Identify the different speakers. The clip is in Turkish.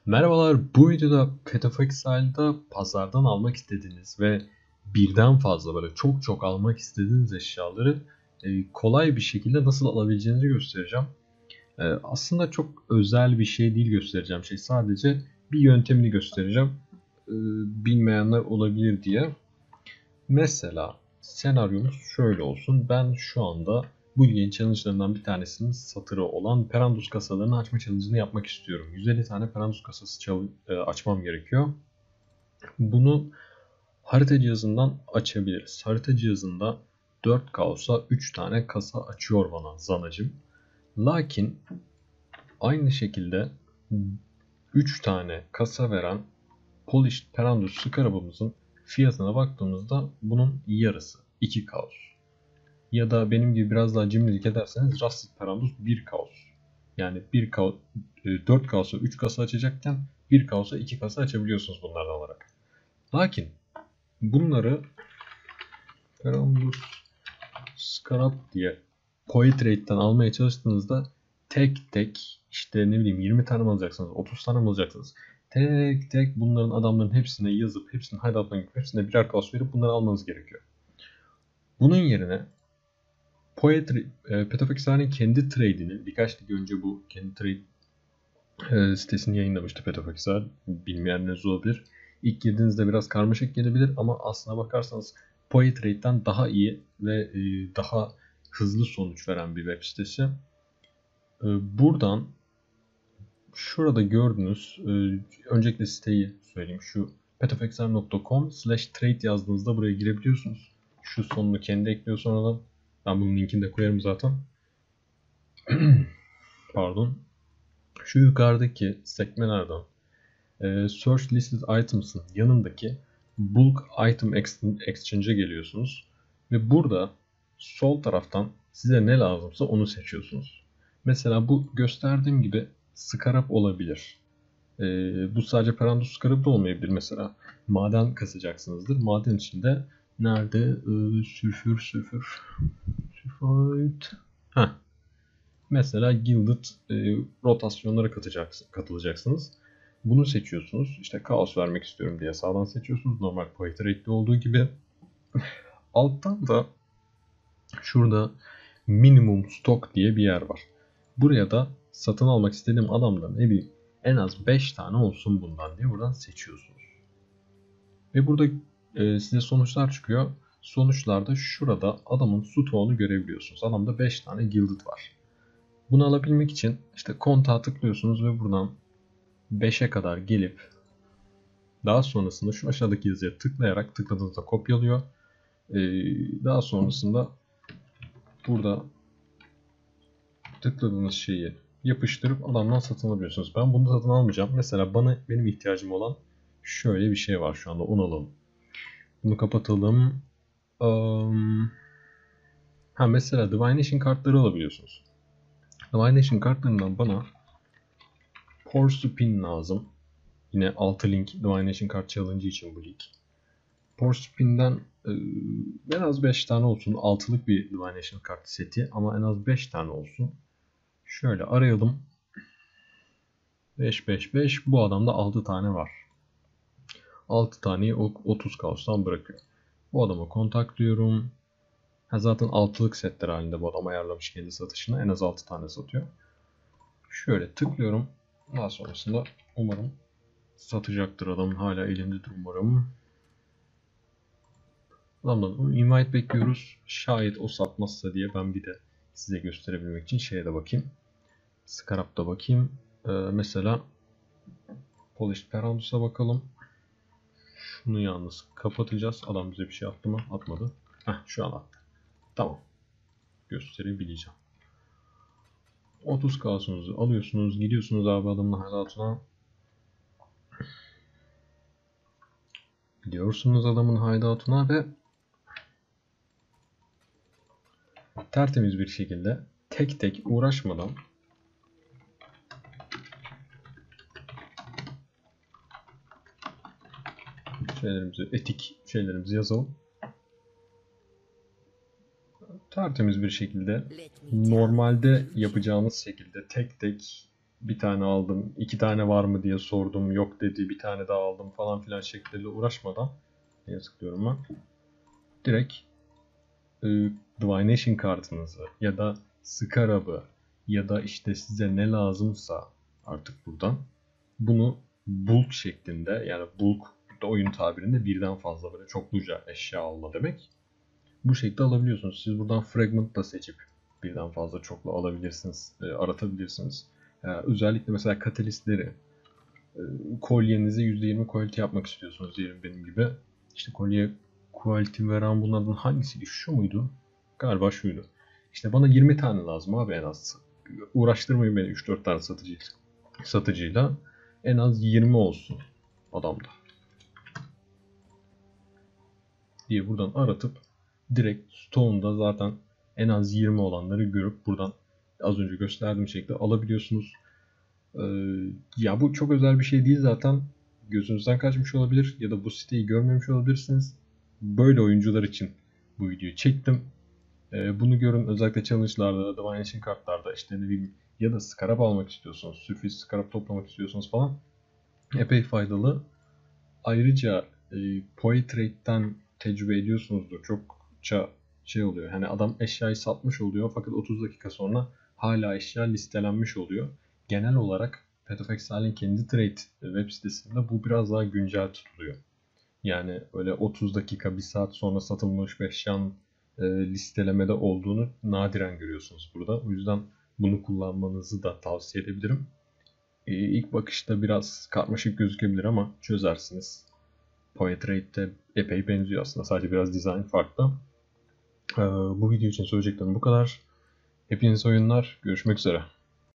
Speaker 1: Merhabalar, bu videoda Petafixal'da pazardan almak istediğiniz ve birden fazla böyle çok almak istediğiniz eşyaları kolay bir şekilde nasıl alabileceğinizi göstereceğim. Aslında çok özel bir şey değil göstereceğim şey, sadece bir yöntemini göstereceğim. Bilmeyenler olabilir diye. Mesela senaryomuz şöyle olsun. Ben şu anda bu ligin challenge'larından bir tanesinin satırı olan Perandus kasalarını açma challenge'ını yapmak istiyorum. 150 tane Perandus kasası açmam gerekiyor. Bunu harita cihazından açabiliriz. Harita cihazında 4K olsa 3 tane kasa açıyor bana zanacım. Lakin aynı şekilde 3 tane kasa veren Polished Perandus Scarab'ımızın fiyatına baktığımızda bunun yarısı 2 kaos. Ya da benim gibi biraz daha cimrilik ederseniz Rusted Perandus 1 kaos. Yani 1 kaos, 4 kaosa 3 kasa açacakken 1 kaosa 2 kasa açabiliyorsunuz bunlardan alarak. Lakin bunları Perandus Scarab diye Poetrade'den almaya çalıştığınızda tek tek işte ne bileyim 20 tane mi alacaksınız, 30 tane mi alacaksınız? Tek tek bunların adamların hepsine yazıp hepsinin hideout'tan gidip hepsine birer kaos verip bunları almanız gerekiyor. Bunun yerine Petafix'in kendi trade'ini birkaç lig önce bu kendi trade sitesini yayınlamıştı Petafix'in. Bilmeyenleriniz olabilir. İlk girdiğinizde biraz karmaşık gelebilir ama aslına bakarsanız Poetrade'den daha iyi ve daha hızlı sonuç veren bir web sitesi. Buradan şurada gördüğünüz öncelikle siteyi söyleyeyim. Şu petafixer.com/trade yazdığınızda buraya girebiliyorsunuz. Şu sonunu kendi ekliyor sonradan. Ben bunun linkini de koyarım zaten. Pardon. Şu yukarıdaki sekmelerden Search Listed Items'ın yanındaki Bulk Item Exchange'e geliyorsunuz. Ve burada sol taraftan size ne lazımsa onu seçiyorsunuz. Mesela bu gösterdiğim gibi Scarab olabilir. Bu sadece Perandus Scarab da olmayabilir. Mesela maden kasacaksınızdır. Maden içinde nerede? Sülfür. Heh. Mesela Gilded rotasyonlara katılacaksınız. Bunu seçiyorsunuz. İşte kaos vermek istiyorum diye sağdan seçiyorsunuz. Normal Poetrade'de olduğu gibi. Alttan da şurada minimum stock diye bir yer var. Buraya da satın almak istediğim adamdan ne bileyim en az 5 tane olsun bundan diye buradan seçiyorsunuz. Ve burada size sonuçlar çıkıyor. Sonuçlarda şurada adamın stoğunu görebiliyorsunuz. Adamda 5 tane Gilded var. Bunu alabilmek için işte kontağa tıklıyorsunuz ve buradan 5'e kadar gelip daha sonrasında şu aşağıdaki yazıya tıkladığınızda kopyalıyor. Daha sonrasında burada tıkladığınız şeyi yapıştırıp adamdan satın alabiliyorsunuz. Ben bunu satın almayacağım. Mesela benim ihtiyacım olan şöyle bir şey var şu anda. Onu alalım. Bunu kapatalım. Mesela Divination kartları alabiliyorsunuz. Divination kartlarından bana Porcupine lazım. Yine 6 link Divination kart challenge için bu lig. Porcupine'den en az 5 tane olsun. 6'lık bir Divination kart seti ama en az 5 tane olsun. Şöyle arayalım. 5. Bu adamda 6 tane var. 6 taneyi 30 kaostan bırakıyor. Bu adama kontak diyorum. Zaten 6'lık setler halinde bu adam ayarlamış kendi satışına. En az 6 tane satıyor. Şöyle tıklıyorum. Daha sonrasında umarım satacaktır adam. Hala elimdedir umarım. Adamdan invite bekliyoruz. Şayet o satmazsa diye ben bir de size gösterebilmek için şeye de bakayım. Scarab'da bakayım. Mesela Polished Perandus'a bakalım. Şunu yalnız kapatacağız. Adam bize bir şey attı mı? Atmadı. Şu an attı. Tamam. Gösterebileceğim. 30 kaosunuzu alıyorsunuz. Gidiyorsunuz abi adamın hideout'una. Gidiyorsunuz adamın hideout'una ve tertemiz bir şekilde tek tek uğraşmadan etik şeylerimizi yazalım. Tertemiz bir şekilde normalde yapacağımız şekilde tek tek bir tane aldım, 2 tane var mı diye sordum, yok dedi, bir tane daha aldım falan filan şekleriyle uğraşmadan neye tıklıyorum ben? Direkt e, Divination kartınızı ya da Scarab'ı ya da işte size ne lazımsa artık buradan bunu bulk şeklinde, yani bulk da oyun tabirinde birden fazla böyle çokluca eşya alma demek. Bu şekilde alabiliyorsunuz. Siz buradan fragment da seçip birden fazla çoklu alabilirsiniz, aratabilirsiniz. Özellikle mesela katalistleri, kolyenizi %20 quality yapmak istiyorsunuz diyelim benim gibi. İşte kolye quality veren bunlardan hangisiydi? Şu muydu? Galiba şuydu. İşte bana 20 tane lazım abi en az. Uğraştırmayın beni 3-4 tane satıcıyla. En az 20 olsun adamda diye buradan aratıp direkt Stone'da zaten en az 20 olanları görüp buradan az önce gösterdiğim şekilde alabiliyorsunuz. Ya bu çok özel bir şey değil zaten. Gözünüzden kaçmış olabilir ya da bu siteyi görmemiş olabilirsiniz. Böyle oyuncular için bu videoyu çektim. Bunu görün, özellikle challenge'larda, Divination kartlarda işte ne bileyim ya da scarab almak istiyorsunuz, sürpriz scarab toplamak istiyorsunuz falan. Epey faydalı. Ayrıca Poetrade'den tecrübe ediyorsunuzdur. Çokça şey oluyor. Hani adam eşyayı satmış oluyor fakat 30 dakika sonra hala eşya listelenmiş oluyor. Genel olarak Path of Exile'in kendi trade web sitesinde bu biraz daha güncel tutuluyor. Yani öyle 30 dakika, 1 saat sonra satılmış bir eşyanın listelemede olduğunu nadiren görüyorsunuz burada. O yüzden bunu kullanmanızı da tavsiye edebilirim. İlk bakışta biraz karmaşık gözükebilir ama çözersiniz. Poetrade'de epey benziyor aslında. Sadece biraz dizayn farklı. Bu video için söyleyeceklerim bu kadar. Hepinize oyunlar. Görüşmek üzere.